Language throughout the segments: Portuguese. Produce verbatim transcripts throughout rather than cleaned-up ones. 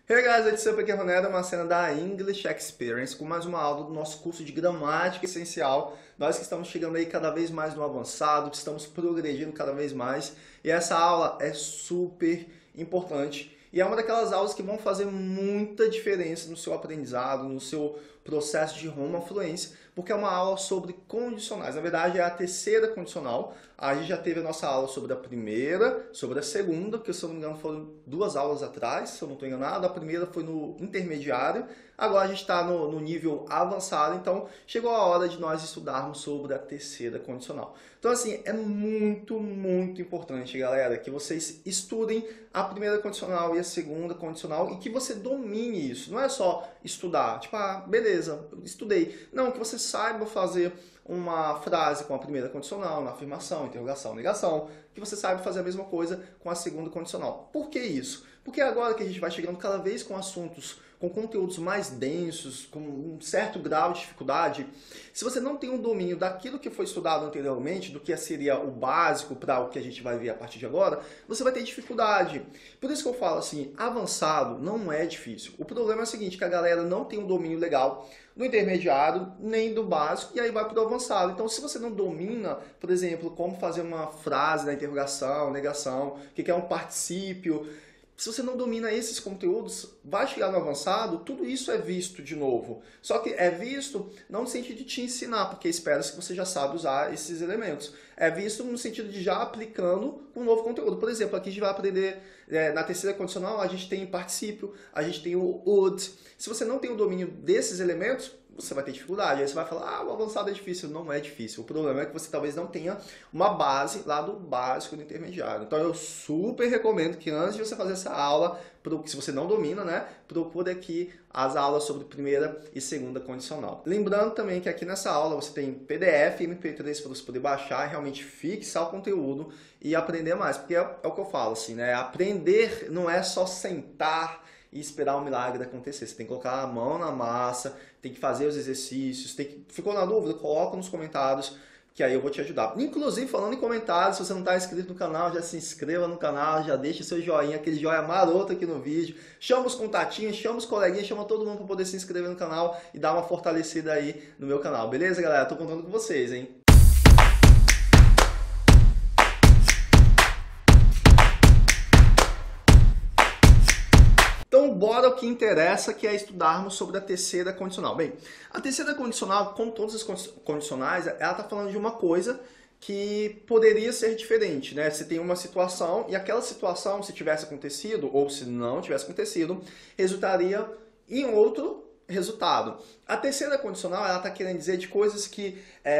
Hey guys, it's Super Roneda, uma cena da English Experience com mais uma aula do nosso curso de gramática essencial. Nós que estamos chegando aí cada vez mais no avançado, que estamos progredindo cada vez mais. E essa aula é super importante e é uma daquelas aulas que vão fazer muita diferença no seu aprendizado, no seu processo de rumo à fluência, porque é uma aula sobre condicionais. Na verdade, é a terceira condicional. A gente já teve a nossa aula sobre a primeira, sobre a segunda, que se eu não me engano foram duas aulas atrás, se eu não estou enganado. A primeira foi no intermediário, agora a gente está no, no nível avançado, então chegou a hora de nós estudarmos sobre a terceira condicional. Então assim, é muito, muito importante, galera, que vocês estudem a primeira condicional e a segunda condicional e que você domine isso. Não é só estudar, tipo, ah, beleza, estudei. Não, que você saiba fazer uma frase com a primeira condicional, na afirmação, interrogação, negação, que você saiba fazer a mesma coisa com a segunda condicional. Por que isso? Porque agora que a gente vai chegando cada vez com assuntos, com conteúdos mais densos, com um certo grau de dificuldade, se você não tem um domínio daquilo que foi estudado anteriormente, do que seria o básico para o que a gente vai ver a partir de agora, você vai ter dificuldade. Por isso que eu falo assim, avançado não é difícil. O problema é o seguinte, que a galera não tem um domínio legal do intermediário, nem do básico, e aí vai para o avançado. Então, se você não domina, por exemplo, como fazer uma frase na interrogação, negação, o que é um particípio, se você não domina esses conteúdos, vai chegar no avançado, tudo isso é visto de novo. Só que é visto não no sentido de te ensinar, porque espera-se que você já sabe usar esses elementos. É visto no sentido de já aplicando um novo conteúdo. Por exemplo, aqui a gente vai aprender, é, na terceira condicional, a gente tem particípio, a gente tem o would. Se você não tem o domínio desses elementos, você vai ter dificuldade. Aí você vai falar, ah, o avançado é difícil. Não é difícil. O problema é que você talvez não tenha uma base lá do básico do intermediário. Então eu super recomendo que antes de você fazer essa aula, se você não domina, né, procure aqui as aulas sobre primeira e segunda condicional. Lembrando também que aqui nessa aula você tem P D F e M P três para você poder baixar e realmente fixar o conteúdo e aprender mais. Porque é, é o que eu falo, assim, né? Aprender não é só sentar e esperar o milagre acontecer. Você tem que colocar a mão na massa, tem que fazer os exercícios, tem que... ficou na dúvida? Coloca nos comentários, que aí eu vou te ajudar. Inclusive, falando em comentários, se você não está inscrito no canal, já se inscreva no canal, já deixa seu joinha, aquele joinha maroto aqui no vídeo. Chama os contatinhos, chama os coleguinhas, chama todo mundo para poder se inscrever no canal e dar uma fortalecida aí no meu canal. Beleza, galera? Tô contando com vocês, hein? Então, bora ao que interessa, que é estudarmos sobre a terceira condicional. Bem, a terceira condicional, como todas as condicionais, ela está falando de uma coisa que poderia ser diferente, né? Você tem uma situação e aquela situação, se tivesse acontecido ou se não tivesse acontecido, resultaria em outro resultado. A terceira condicional, ela está querendo dizer de coisas que,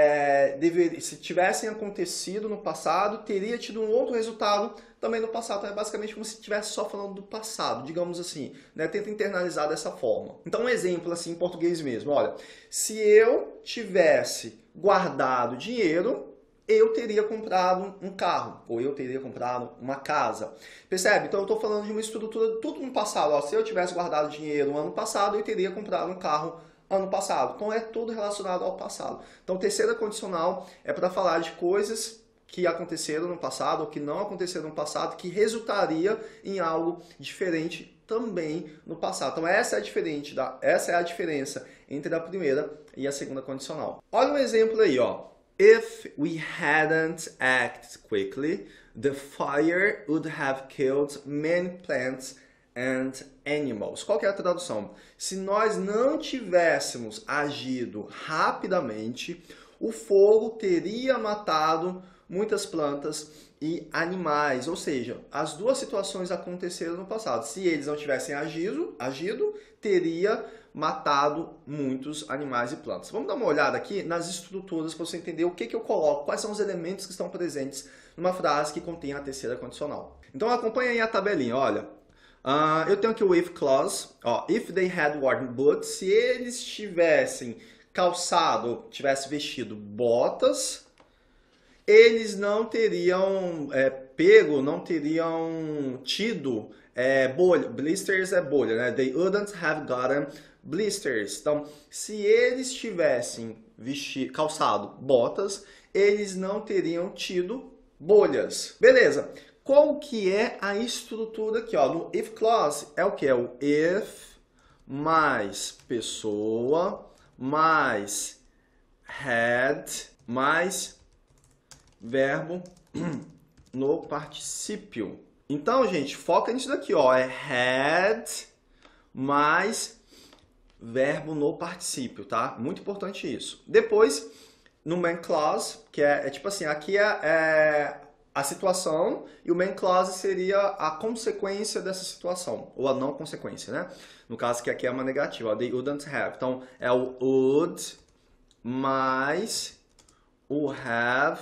é, dever, se tivessem acontecido no passado, teria tido um outro resultado também no passado. Então, é basicamente como se estivesse só falando do passado, digamos assim, né? Tenta internalizar dessa forma. Então, um exemplo assim em português mesmo, olha, se eu tivesse guardado dinheiro, eu teria comprado um carro, ou eu teria comprado uma casa. Percebe? Então eu estou falando de uma estrutura tudo no passado. Ó, se eu tivesse guardado dinheiro no ano passado, eu teria comprado um carro ano passado. Então é tudo relacionado ao passado. Então terceira condicional é para falar de coisas que aconteceram no passado ou que não aconteceram no passado, que resultaria em algo diferente também no passado. Então essa é a, diferente da, essa é a diferença entre a primeira e a segunda condicional. Olha um exemplo aí, ó. If we hadn't acted quickly, the fire would have killed many plants and animals. Qual que é a tradução? Se nós não tivéssemos agido rapidamente, o fogo teria matado muitas plantas e animais. Ou seja, as duas situações aconteceram no passado. Se eles não tivessem agido, agido teria matado muitos animais e plantas. Vamos dar uma olhada aqui nas estruturas para você entender o que, que eu coloco, quais são os elementos que estão presentes numa frase que contém a terceira condicional. Então acompanha aí a tabelinha, olha. Uh, eu tenho aqui o if clause, ó, if they had worn boots, se eles tivessem calçado, tivessem vestido botas, eles não teriam é, pego, não teriam tido é, bolha. Blisters é bolha, né? They wouldn't have gotten blisters. Então, se eles tivessem vestido, calçado botas, eles não teriam tido bolhas. Beleza. Qual que é a estrutura aqui, ó? No if clause é o que? É o if mais pessoa mais had mais verbo no particípio. Então, gente, foca nisso daqui, ó. É had mais verbo no particípio, tá? Muito importante isso. Depois, no main clause, que é, é tipo assim, aqui é, é a situação e o main clause seria a consequência dessa situação, ou a não consequência, né? No caso que aqui é uma negativa, ó, they wouldn't have. Então, é o would mais o have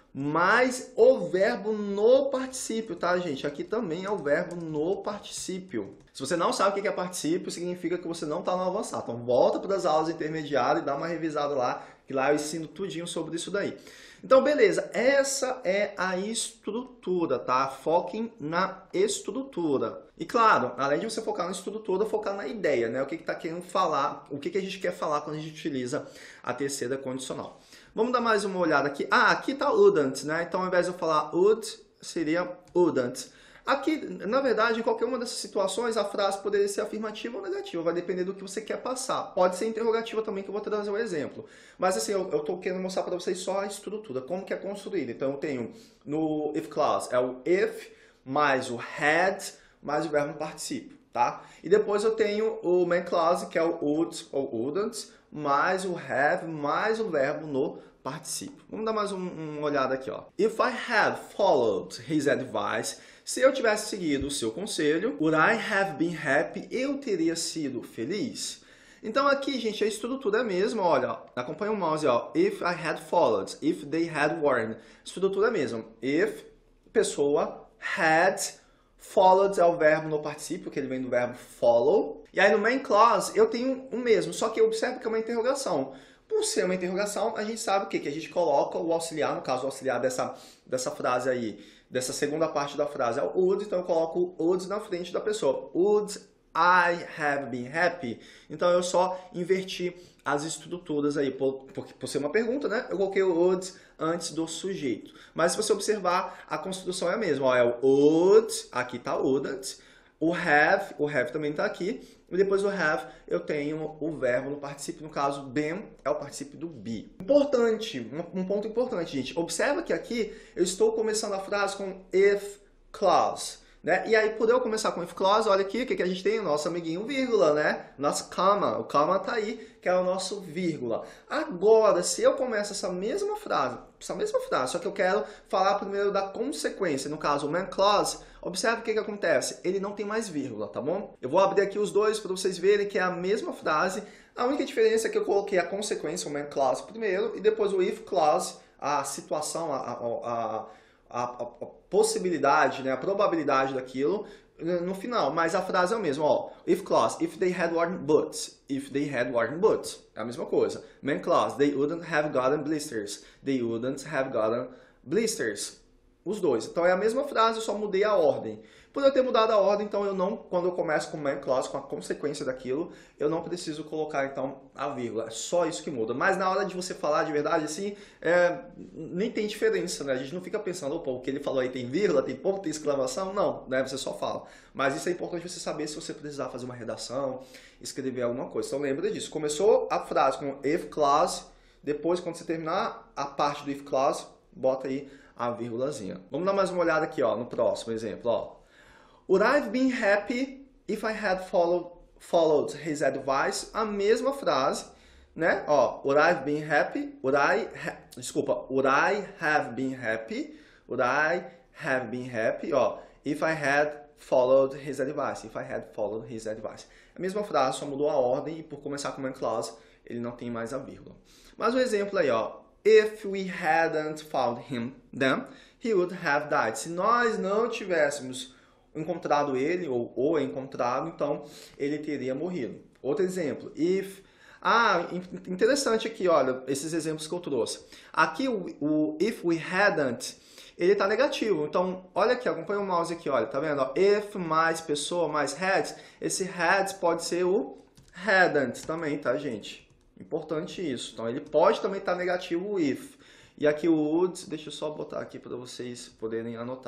mais o verbo no particípio, tá, gente? Aqui também é o verbo no particípio. Se você não sabe o que é particípio, significa que você não está no avançado. Então, volta para as aulas intermediárias e dá uma revisada lá, que lá eu ensino tudinho sobre isso daí. Então, beleza. Essa é a estrutura, tá? Foquem na estrutura. E, claro, além de você focar na estrutura, focar na ideia, né? O que está querendo falar, o que, que a gente quer falar quando a gente utiliza a terceira condicional. Vamos dar mais uma olhada aqui. Ah, aqui está wouldn't, né? Então, ao invés de eu falar would, seria wouldn't. Aqui, na verdade, em qualquer uma dessas situações, a frase poderia ser afirmativa ou negativa. Vai depender do que você quer passar. Pode ser interrogativa também, que eu vou trazer um exemplo. Mas, assim, eu estou querendo mostrar para vocês só a estrutura, como que é construída. Então, eu tenho no if clause, é o if mais o had mais o verbo no particípio, tá? E depois eu tenho o main clause, que é o would ou wouldn't, mais o have, mais o verbo no particípio. Vamos dar mais um, uma olhada aqui, ó. If I had followed his advice, se eu tivesse seguido o seu conselho, would I have been happy? Eu teria sido feliz? Então aqui, gente, a estrutura é a mesma, olha, acompanha o mouse, ó. If I had followed, if they had warned. Estrutura é a mesma. If, pessoa, had, followed é o verbo no particípio, que ele vem do verbo follow. E aí no main clause eu tenho o mesmo, só que observe que é uma interrogação. Por ser uma interrogação, a gente sabe o quê? Que a gente coloca o auxiliar, no caso o auxiliar dessa, dessa frase aí, dessa segunda parte da frase é o would, então eu coloco o would na frente da pessoa. Would I have been happy? Então eu só inverti as estruturas aí, por, por, por ser uma pergunta, né? Eu coloquei o would antes do sujeito. Mas se você observar, a construção é a mesma. Ó, é o would, aqui está o wouldn't, o have, o have também está aqui, e depois do have eu tenho o verbo no particípio, no caso, been é o particípio do be. Importante, um, um ponto importante, gente. Observa que aqui eu estou começando a frase com if clause. Né? E aí, por eu começar com if clause, olha aqui o que, que a gente tem, o nosso amiguinho vírgula, né? Nosso comma, o comma tá aí, que é o nosso vírgula. Agora, se eu começo essa mesma frase, essa mesma frase, só que eu quero falar primeiro da consequência, no caso, o main clause, observe o que, que acontece, ele não tem mais vírgula, tá bom? Eu vou abrir aqui os dois para vocês verem que é a mesma frase, a única diferença é que eu coloquei a consequência, o main clause primeiro, e depois o if clause, a situação, a... a, a A, a, a possibilidade, né, a probabilidade daquilo no final, mas a frase é a mesma, ó, if clause, if they had worn boots, if they had worn boots, é a mesma coisa. Main clause, they wouldn't have gotten blisters, they wouldn't have gotten blisters. Os dois. Então é a mesma frase, eu só mudei a ordem. Por eu ter mudado a ordem, então eu não, quando eu começo com main clause, com a consequência daquilo, eu não preciso colocar então a vírgula. É só isso que muda. Mas na hora de você falar de verdade, assim, é, nem tem diferença, né? A gente não fica pensando, opa, o que ele falou aí tem vírgula, tem ponto, tem exclamação. Não, né? Você só fala. Mas isso é importante você saber se você precisar fazer uma redação, escrever alguma coisa. Então lembra disso. Começou a frase com if clause, depois quando você terminar a parte do if clause, bota aí a vírgulazinha. Vamos dar mais uma olhada aqui, ó, no próximo exemplo, ó. Would I have been happy if I had followed, followed his advice? A mesma frase, né? Ó, would I have been happy? Would I ha Desculpa, would I have been happy? Would I have been happy? Ó, if I had followed his advice. If I had followed his advice. A mesma frase, só mudou a ordem e por começar com main clause, ele não tem mais a vírgula. Mas o exemplo aí, ó. If we hadn't found him, then he would have died. Se nós não tivéssemos encontrado ele, ou, ou encontrado, então ele teria morrido. Outro exemplo, if... Ah, interessante aqui, olha, esses exemplos que eu trouxe. Aqui o, o if we hadn't, ele está negativo. Então, olha aqui, acompanha o mouse aqui, olha, tá vendo? Ó, if mais pessoa mais had, esse had pode ser o hadn't também, tá, gente? Importante isso. Então, ele pode também estar negativo o if. E aqui o would, deixa eu só botar aqui para vocês poderem anotar.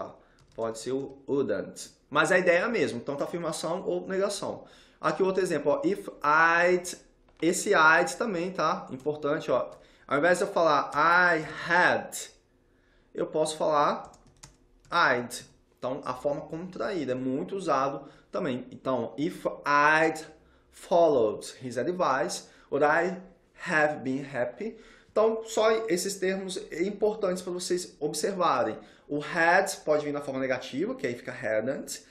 Pode ser o wouldn't. Mas a ideia é a mesma, tanto afirmação ou negação. Aqui outro exemplo, ó, if I'd, esse I'd também, tá? Importante, ó. Ao invés de eu falar I had, eu posso falar I'd. Então, a forma contraída é muito usado também. Então, if I'd followed his advice, would I have been happy? Então, só esses termos importantes para vocês observarem. O had pode vir na forma negativa, que aí fica hadn't.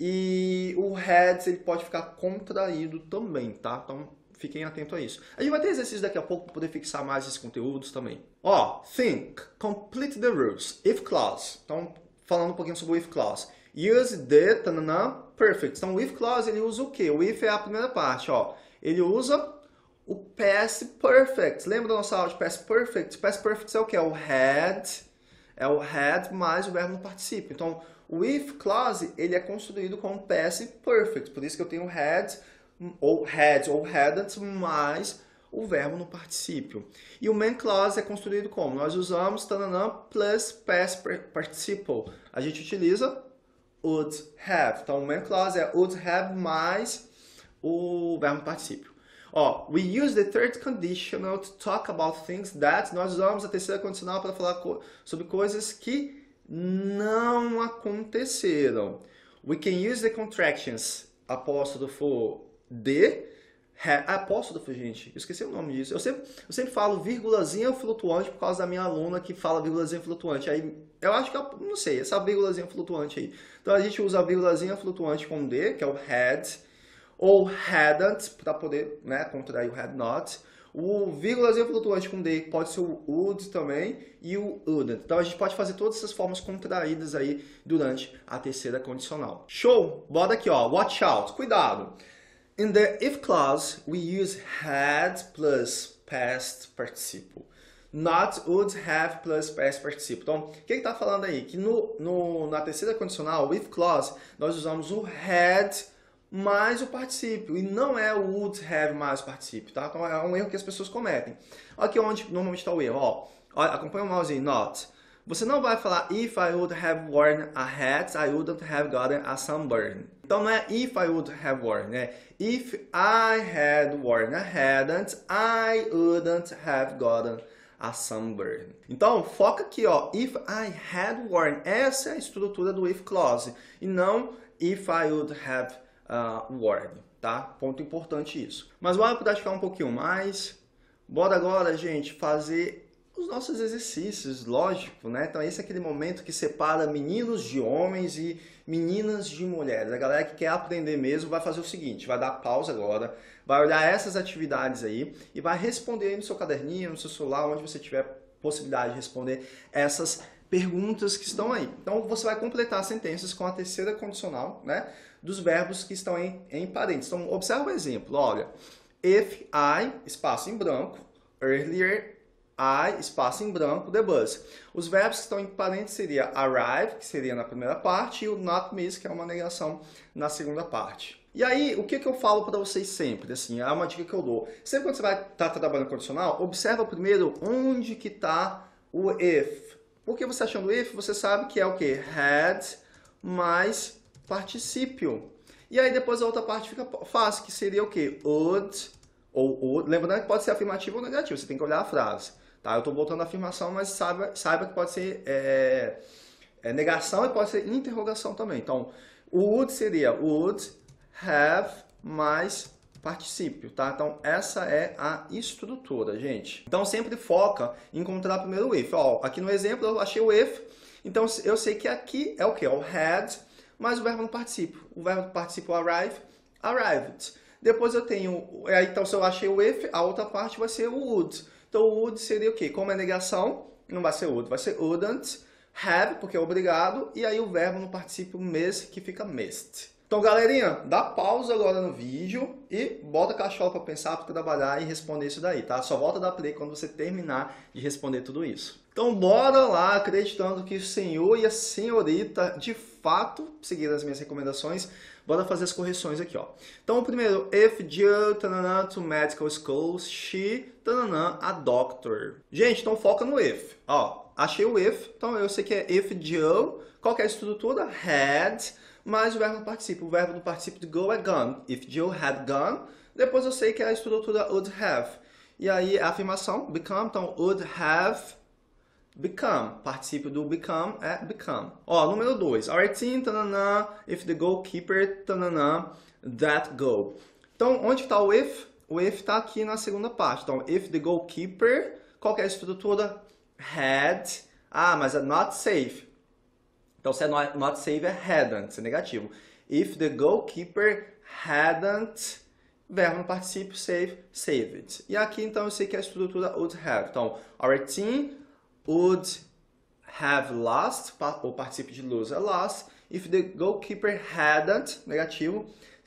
E o had ele pode ficar contraído também, tá? Então, fiquem atentos a isso. A gente vai ter exercício daqui a pouco para poder fixar mais esses conteúdos também. Ó, think, complete the rules, if clause. Então, falando um pouquinho sobre o if clause. Use the, tanana, perfect. Então, o if clause, ele usa o quê? O if é a primeira parte, ó. Ele usa o past perfect. Lembra da nossa aula de past perfect? Past perfect é o quê? É o had, é o had mais o verbo no particípio. Então, o if clause, ele é construído com past perfect. Por isso que eu tenho had, ou had, ou hadn't, mais o verbo no particípio. E o main clause é construído como? Nós usamos tananã plus past participle. A gente utiliza would have. Então, o main clause é would have mais o verbo no particípio. Ó, we use the third conditional to talk about things that. Nós usamos a terceira condicional para falar co sobre coisas que não aconteceram. We can use the contractions apóstrofo de. Apóstrofo, gente, eu esqueci o nome disso. Eu sempre, eu sempre falo vírgulazinha flutuante por causa da minha aluna que fala vírgulazinha flutuante. Aí, eu acho que, eu, não sei, essa vírgulazinha flutuante aí. Então, a gente usa a vírgulazinha flutuante com D, que é o had, ou hadn't, para poder, né, contrair o had not. O vírgulazinho flutuante com D pode ser o would também e o wouldn't. Então, a gente pode fazer todas essas formas contraídas aí durante a terceira condicional. Show? Bora aqui, ó. Watch out. Cuidado. In the if clause, we use had plus past participle. Not would have plus past participle. Então, o que ele está falando aí? Que no, no, na terceira condicional, o if clause, nós usamos o had mais o particípio, e não é o would have mais o particípio, tá? Então é um erro que as pessoas cometem. Aqui onde normalmente está o erro, ó. Acompanha o mouse aí, not. Você não vai falar if I would have worn a hat, I wouldn't have gotten a sunburn. Então não é if I would have worn, né? If I had worn a hadn't, I wouldn't have gotten a sunburn. Então foca aqui, ó. If I had worn, essa é a estrutura do if clause, e não if I would have Uh, word, tá? Ponto importante isso. Mas bora praticar um pouquinho mais. Bora agora, gente, fazer os nossos exercícios, lógico, né? Então esse é aquele momento que separa meninos de homens e meninas de mulheres. A galera que quer aprender mesmo vai fazer o seguinte, vai dar pausa agora, vai olhar essas atividades aí e vai responder aí no seu caderninho, no seu celular, onde você tiver possibilidade de responder essas perguntas que estão aí. Então você vai completar sentenças com a terceira condicional, né? Dos verbos que estão em, em parênteses. Então, observa o exemplo. Olha, if I, espaço em branco, earlier, I, espaço em branco, the bus. Os verbos que estão em parênteses seria arrive, que seria na primeira parte, e o not miss, que é uma negação na segunda parte. E aí, o que, que eu falo para vocês sempre? Assim, é uma dica que eu dou. Sempre quando você vai estar tá trabalhando condicional, observa primeiro onde que está o if. Porque você achando if, você sabe que é o quê? Had mais particípio. E aí depois a outra parte fica fácil, que seria o quê? Would, ou would. Lembrando que pode ser afirmativo ou negativo, você tem que olhar a frase. Tá? Eu estou voltando à afirmação, mas saiba, saiba que pode ser é, é, negação e pode ser interrogação também. Então, o would seria would have mais particípio, tá? Então, essa é a estrutura, gente. Então, sempre foca em encontrar primeiro o if. Ó, aqui no exemplo eu achei o if, então eu sei que aqui é o que? É o had mais o verbo no particípio. O verbo no particípio arrive, arrived. Depois eu tenho, então se eu achei o if, a outra parte vai ser o would. Então o would seria o quê? Como é negação, não vai ser would, vai ser wouldn't, have, porque é obrigado, e aí o verbo no particípio miss, que fica missed. Então, galerinha, dá pausa agora no vídeo e bota a cachola para pensar, para trabalhar e responder isso daí, tá? Só volta a dar play quando você terminar de responder tudo isso. Então, bora lá, acreditando que o senhor e a senhorita, de fato, seguiram as minhas recomendações. Bora fazer as correções aqui, ó. Então, o primeiro, if Jill, tanana, to medical school, she, tanana, a doctor. Gente, então foca no if, ó. achei o if, então eu sei que é if Joe. Qual que é a estrutura? Had, mais o verbo no particípio. O verbo no particípio de go é gone. If Joe had gone. Depois eu sei que é a estrutura would have. E aí a afirmação, become, então would have become. Particípio do become é become. Ó, número dois. Our team, tanana, if the goalkeeper, tanana, that goal. Então, onde está o if? O if está aqui na segunda parte. Então, if the goalkeeper, qual que é a estrutura? Had. Ah, mas é not safe. Então, se é not, not safe, é hadn't, é negativo. If the goalkeeper hadn't, verbo no particípio, save, saved. E aqui, então, eu sei que é a estrutura would have. Então, our team would have lost, o particípio de lose é lost. If the goalkeeper hadn't, negativo,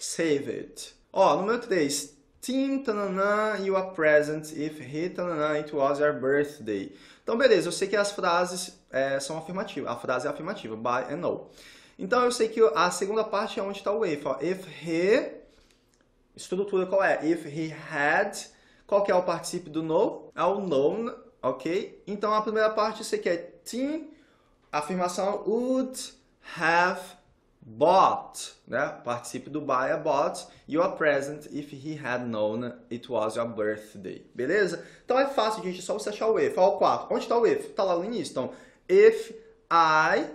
saved. Ó, número três. Team, tananã, you are present if he, tananã, it was your birthday. Então, beleza, eu sei que as frases é, são afirmativas. A frase é afirmativa, by and no. Então, eu sei que a segunda parte é onde está o if. Ó. If he, estrutura qual é? If he had, qual que é o particípio do no? É o known, ok? Então, a primeira parte eu sei que é team, afirmação would have bought, né? O particípio do buy é bought. You are present if he had known it was your birthday. Beleza? Então é fácil, gente. É só você achar o if. Ó, o quatro. Onde está o if? Está lá no início. Então, if I...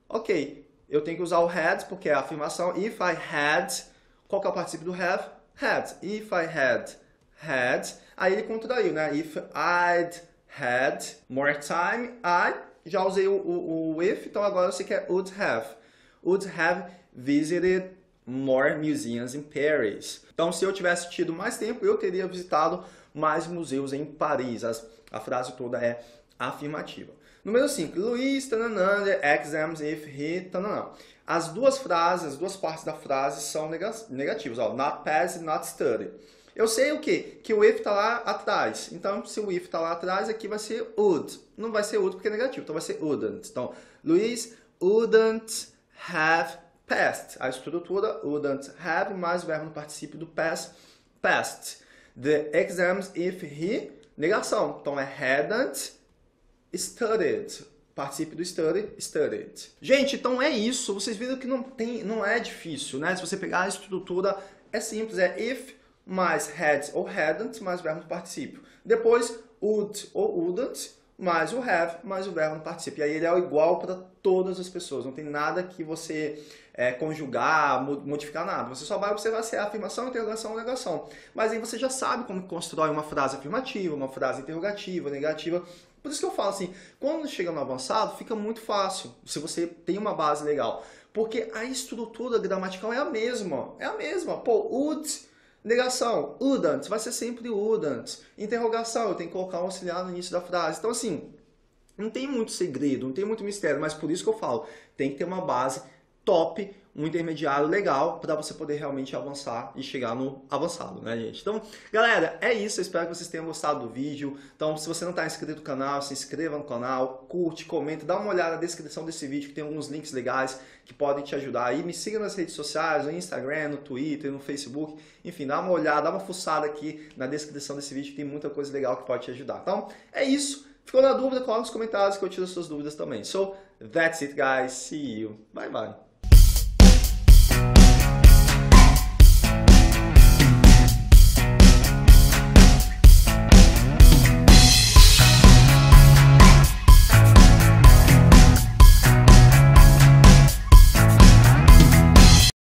Ok. Eu tenho que usar o had porque é a afirmação. If I had... Qual que é o particípio do have? Had. If I had had... Aí ele contraiu, né? If I'd had more time, I... Já usei o, o, o if, então agora eu sei que é would have. Would have visited more museums in Paris. Então, se eu tivesse tido mais tempo, eu teria visitado mais museus em Paris. As, a frase toda é afirmativa. Número cinco. Luiz, tananã, the exams if he, tananã. As duas frases, as duas partes da frase são negativas. Ó, not pass, not study. Eu sei o quê? Que o if está lá atrás. Então, se o if está lá atrás, aqui vai ser would. Não vai ser would porque é negativo, então vai ser wouldn't. Então, Luiz wouldn't have passed. A estrutura wouldn't have mais o verbo no particípio do past, passed. The exams if he, negação. Então é hadn't studied. Particípio do study, studied. Gente, então é isso. Vocês viram que não, tem, não é difícil, né? Se você pegar a estrutura, é simples. É if mais had ou hadn't mais o verbo no particípio. Depois would ou wouldn't mais o have, mais o verbo no particípio. E aí ele é igual para todas as pessoas. Não tem nada que você é, conjugar, modificar nada. Você só vai observar se é afirmação, interrogação ou negação. Mas aí você já sabe como constrói uma frase afirmativa, uma frase interrogativa, negativa. Por isso que eu falo assim, quando chega no avançado, fica muito fácil, se você tem uma base legal. Porque a estrutura gramatical é a mesma. É a mesma. Pô, would... Negação, wouldn't, vai ser sempre wouldn't. Interrogação, eu tenho que colocar um auxiliar no início da frase. Então, assim, não tem muito segredo, não tem muito mistério, mas por isso que eu falo, tem que ter uma base top, um intermediário legal, para você poder realmente avançar e chegar no avançado, né, gente? Então, galera, é isso. Eu espero que vocês tenham gostado do vídeo. Então, se você não está inscrito no canal, se inscreva no canal, curte, comenta, dá uma olhada na descrição desse vídeo, que tem alguns links legais que podem te ajudar aí. Me siga nas redes sociais, no Instagram, no Twitter, no Facebook. Enfim, dá uma olhada, dá uma fuçada aqui na descrição desse vídeo, que tem muita coisa legal que pode te ajudar. Então, é isso. Ficou na dúvida? Coloca nos comentários que eu tiro as suas dúvidas também. So, that's it, guys. See you. Bye, bye.